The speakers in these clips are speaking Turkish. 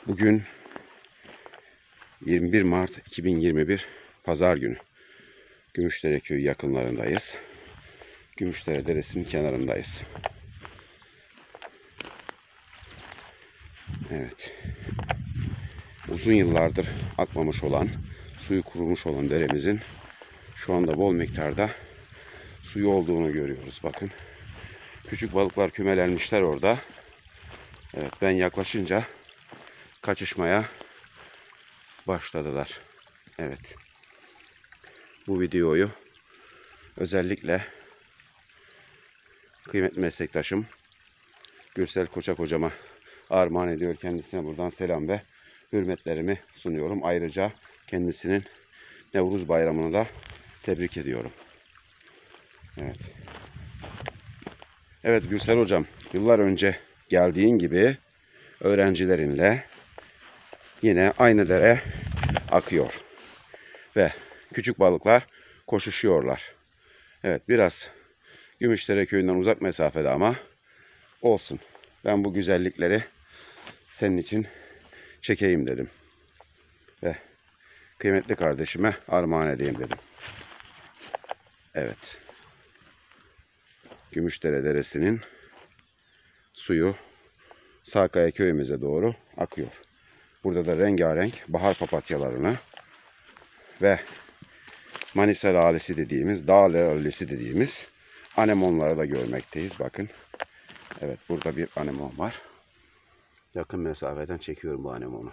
Bugün 21 Mart 2021 Pazar günü. Gümüşdere köyü yakınlarındayız. Gümüşdere Deresi'nin kenarındayız. Evet. Uzun yıllardır akmamış olan, suyu kurumuş olan deremizin şu anda bol miktarda suyu olduğunu görüyoruz. Bakın. Küçük balıklar kümelenmişler orada. Evet, ben yaklaşınca kaçışmaya başladılar. Evet. Bu videoyu özellikle kıymetli meslektaşım Gürsel Koçak hocama armağan ediyor. Kendisine buradan selam ve hürmetlerimi sunuyorum. Ayrıca kendisinin Nevruz Bayramı'nı da tebrik ediyorum. Evet. Evet Gürsel hocam, yıllar önce geldiğin gibi öğrencilerinle yine aynı dere akıyor. Ve küçük balıklar koşuşuyorlar. Evet, biraz Gümüşdere köyünden uzak mesafede ama olsun. Ben bu güzellikleri senin için çekeyim dedim. Ve kıymetli kardeşime armağan edeyim dedim. Evet. Gümüşdere Deresi'nin suyu Sağkaya köyümüze doğru akıyor. Burada da rengarenk bahar papatyalarını ve Manisa lalesi dediğimiz, dağ lalesi dediğimiz anemonları da görmekteyiz. Bakın. Evet, burada bir anemon var. Yakın mesafeden çekiyorum bu anemonu.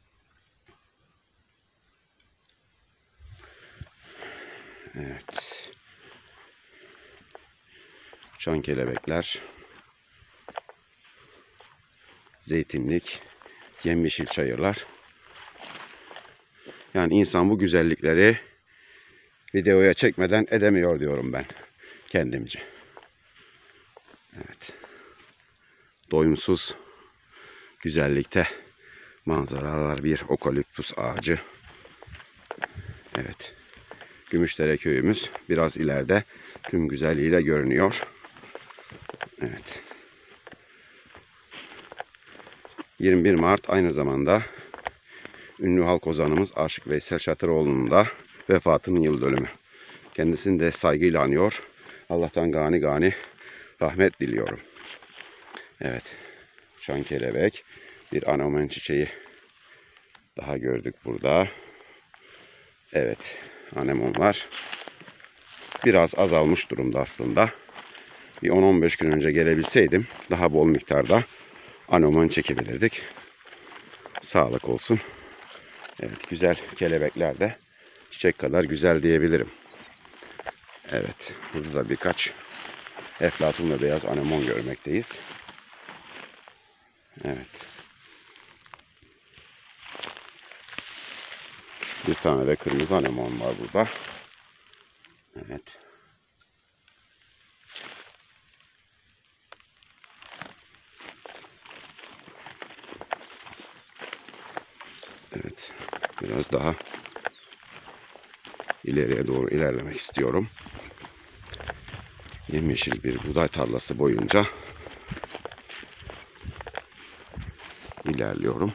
Evet. Uçan kelebekler. Zeytinlik. Yemyeşil çayırlar. Yani insan bu güzellikleri videoya çekmeden edemiyor diyorum ben kendimce. Evet. Doyumsuz güzellikte manzaralar, bir okaliptus ağacı. Evet. Gümüşdere köyümüz biraz ileride tüm güzelliğiyle görünüyor. Evet. 21 Mart aynı zamanda ünlü halk ozanımız Aşık Veysel Şatıroğlu'nun da vefatının yıl dönümü. Kendisini de saygıyla anıyor. Allah'tan gani gani rahmet diliyorum. Evet. Uçan kelebek. Bir anemonen çiçeği daha gördük burada. Evet. Anemonlar biraz azalmış durumda aslında. Bir 10-15 gün önce gelebilseydim daha bol miktarda anemon çekebilirdik. Sağlık olsun. Evet, güzel kelebekler de çiçek kadar güzel diyebilirim. Evet, burada da birkaç eflatun ve beyaz anemon görmekteyiz. Evet. Bir tane de kırmızı anemon var burada. Evet. Evet. Biraz daha ileriye doğru ilerlemek istiyorum. Yemyeşil bir buğday tarlası boyunca ilerliyorum.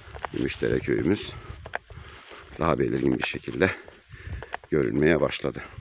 Gümüşdere köyümüz daha belirgin bir şekilde görünmeye başladı.